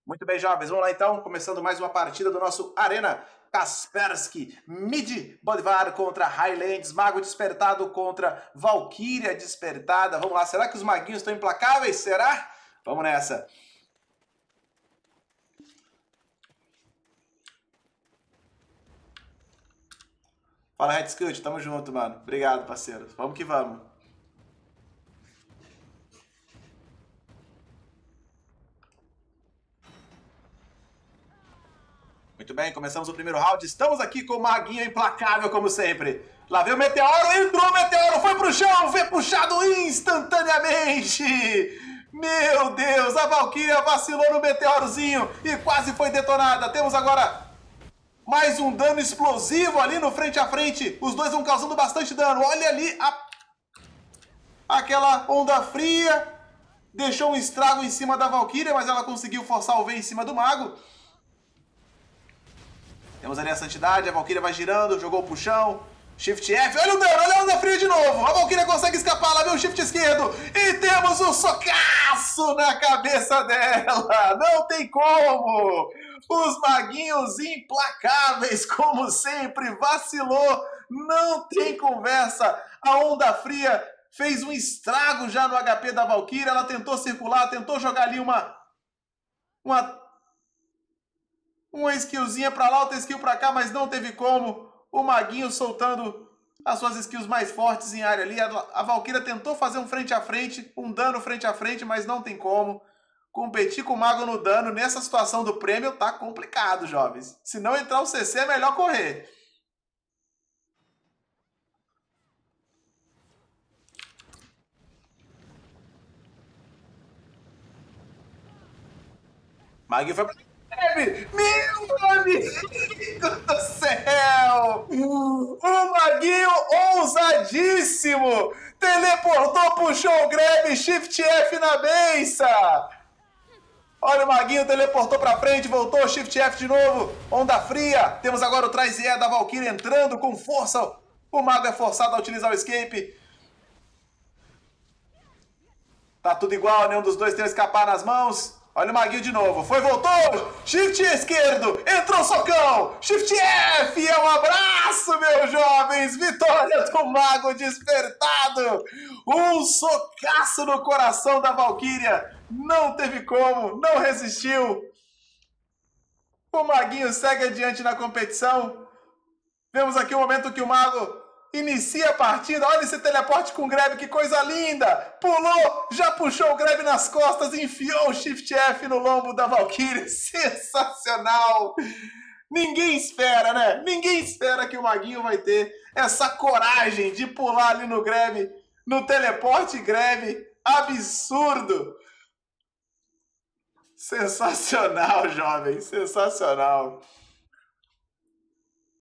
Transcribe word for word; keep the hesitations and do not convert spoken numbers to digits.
Muito bem, jovens. Vamos lá, então. Começando mais uma partida do nosso Arena. Kaspersky, Mid Bolivar contra Highlands. Mago Despertado contra Valkyria Despertada. Vamos lá. Será que os maguinhos estão implacáveis? Será? Vamos nessa. Fala, Red Scout. Tamo junto, mano. Obrigado, parceiro. Vamos que vamos. Muito bem, começamos o primeiro round. Estamos aqui com o maguinho implacável, como sempre. Lá veio o Meteoro, entrou o Meteoro, foi pro chão, foi puxado instantaneamente. Meu Deus, a Valkyria vacilou no Meteorozinho e quase foi detonada. Temos agora mais um dano explosivo ali no frente a frente. Os dois vão causando bastante dano. Olha ali a... aquela onda fria. Deixou um estrago em cima da Valkyria, mas ela conseguiu forçar o V em cima do mago. Temos ali a Santidade, a Valkyria vai girando, jogou pro chão. Shift F, olha o dano, olha a onda fria de novo. A Valkyria consegue escapar, lá vem o Shift esquerdo. E temos um socaço na cabeça dela. Não tem como. Os maguinhos implacáveis, como sempre, vacilou. Não tem conversa. A onda fria fez um estrago já no H P da Valkyria. Ela tentou circular, tentou jogar ali uma... Uma... Uma skillzinha pra lá, outra skill pra cá, mas não teve como. O maguinho soltando as suas skills mais fortes em área ali. A Valkyria tentou fazer um frente a frente, um dano frente a frente, mas não tem como. Competir com o mago no dano nessa situação do prêmio tá complicado, jovens. Se não entrar o C C, é melhor correr. Maguinho foi pra... Meu amigo do céu! O maguinho ousadíssimo! Teleportou, puxou o grab, Shift F na benção! Olha o maguinho, teleportou pra frente, voltou, Shift F de novo, onda fria. Temos agora o Traz E da Valkyria entrando com força. O mago é forçado a utilizar o escape. Tá tudo igual, nenhum dos dois tem o escapar nas mãos. Olha o maguinho de novo. Foi, voltou. Shift esquerdo. Entrou socão. Shift F. É um abraço, meus jovens. Vitória do mago despertado. Um socaço no coração da Valkyria. Não teve como. Não resistiu. O maguinho segue adiante na competição. Vemos aqui o momento que o mago... inicia a partida, olha esse teleporte com o grab, que coisa linda! Pulou, já puxou o grab nas costas, enfiou o Shift F no lombo da Valkyria, sensacional! Ninguém espera, né? Ninguém espera que o maguinho vai ter essa coragem de pular ali no grab, no teleporte grab, absurdo! Sensacional, jovem, sensacional!